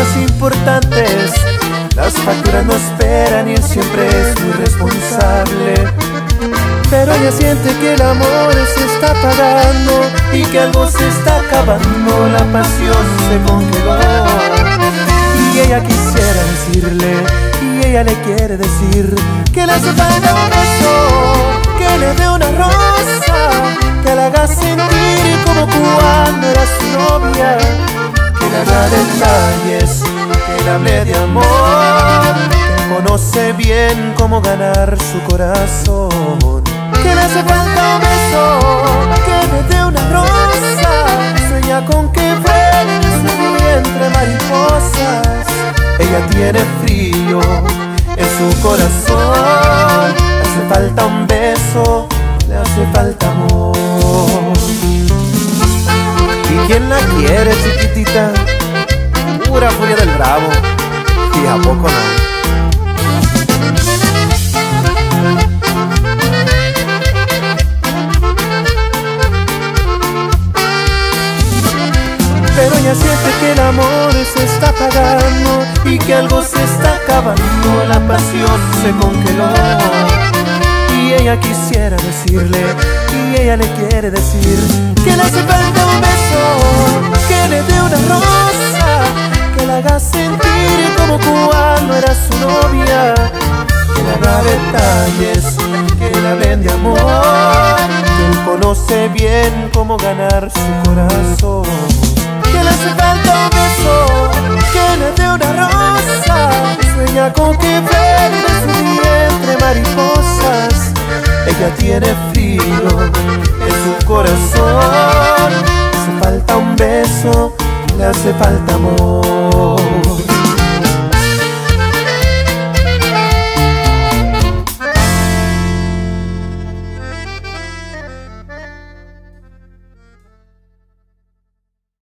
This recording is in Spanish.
cosas importantes. Las facturas no esperan y él siempre es muy responsable. Pero ella siente que el amor se está apagando y que algo se está acabando, la pasión se congeló. Y ella quisiera decirle, y ella le quiere decir que le hace falta un beso, que le dé una rosa, que la haga sentir como cuando era su novia, que le haga detalles, que le hable de amor, que conoce bien cómo ganar su corazón. Que le hace falta un beso, que le dé una rosa, sueña con que vuelen en su vientre mariposas. Ella tiene frío en su corazón, le hace falta un beso, le hace falta amor. ¿Y quién la quiere, chiquitita? Pura furia del bravo, y a poco no. Pero ella siente que el amor se está apagando y que algo se está acabando, la pasión se congeló. Y ella quisiera decirle, y ella le quiere decir que le hace falta un beso, que le dé una rosa, que la haga sentir como cuando era su novia, que le haga detalles, que le hablen de amor, que él conoce bien cómo ganar su corazón. Que le hace falta un beso, que le dé una rosa, sueña con que vuelen de su vientre mariposas. Ella tiene frío en su corazón, le hace falta un beso, le hace falta amor.